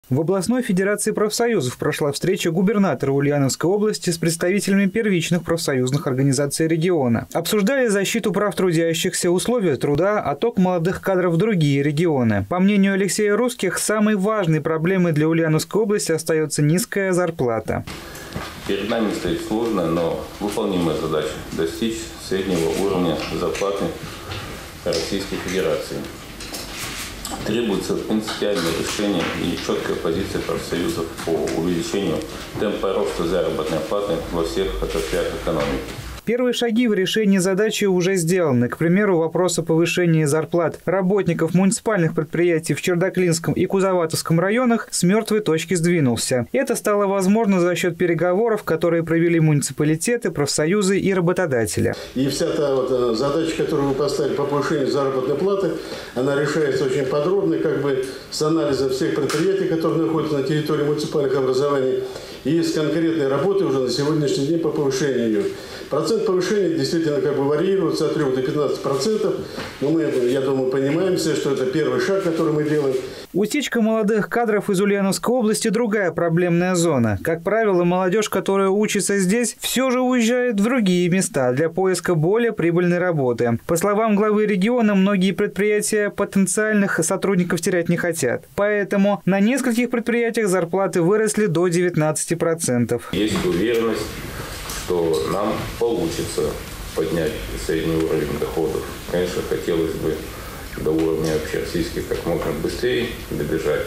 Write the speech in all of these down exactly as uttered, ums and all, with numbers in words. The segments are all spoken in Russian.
В областной федерации профсоюзов прошла встреча губернатора Ульяновской области с представителями первичных профсоюзных организаций региона. Обсуждали защиту прав трудящихся, условия труда, отток молодых кадров в другие регионы. По мнению Алексея Русских, самой важной проблемой для Ульяновской области остается низкая зарплата. Перед нами стоит сложная, но выполнимая задача – достичь среднего уровня зарплаты Российской Федерации. Требуется принципиальное решение и четкая позиция профсоюзов по увеличению темпа роста заработной платы во всех отраслях экономики. Первые шаги в решении задачи уже сделаны. К примеру, вопрос о повышении зарплат работников муниципальных предприятий в Чердаклинском и Кузоватовском районах с мертвой точки сдвинулся. Это стало возможно за счет переговоров, которые провели муниципалитеты, профсоюзы и работодатели. И вся та вот задача, которую вы поставили по повышению заработной платы, она решается очень подробно, как бы с анализом всех предприятий, которые находятся на территории муниципальных образований, и с конкретной работой уже на сегодняшний день по повышению ее. Процент повышения действительно как бы варьируется от трёх до пятнадцати процентов, но мы, я думаю, понимаем все, что это первый шаг, который мы делаем. Утечка молодых кадров из Ульяновской области – другая проблемная зона. Как правило, молодежь, которая учится здесь, все же уезжает в другие места для поиска более прибыльной работы. По словам главы региона, многие предприятия потенциальных сотрудников терять не хотят. Поэтому на нескольких предприятиях зарплаты выросли до девятнадцати процентов. Есть уверенность, что нам получится поднять средний уровень доходов. Конечно, хотелось бы до уровня общероссийских как можно быстрее добежать.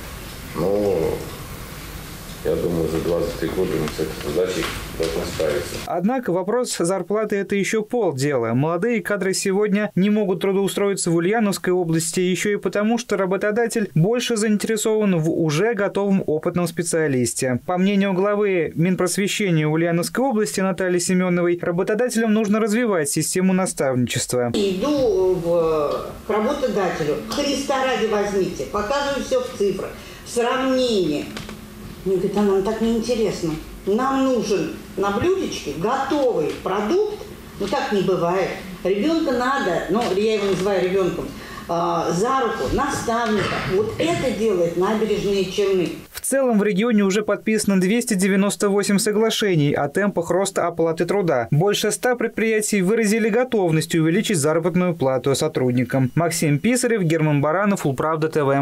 Но я думаю, за двадцать три года мы с этой задачей должны справиться. Однако вопрос зарплаты – это еще полдела. Молодые кадры сегодня не могут трудоустроиться в Ульяновской области еще и потому, что работодатель больше заинтересован в уже готовом опытном специалисте. По мнению главы Минпросвещения Ульяновской области Натальи Семеновой, работодателям нужно развивать систему наставничества. Иду в, к работодателю, Христа ради возьмите, показываю все в цифрах, в сравнении. Мне говорит, а нам так неинтересно. Нам нужен на блюдечке готовый продукт. Ну так не бывает. Ребенка надо, ну я его называю ребенком, э, за руку, наставника. Вот это делает Набережные Челны. В целом в регионе уже подписано двести девяносто восемь соглашений о темпах роста оплаты труда. Больше ста предприятий выразили готовность увеличить заработную плату сотрудникам. Максим Писарев, Герман Баранов, Улправда ТВ.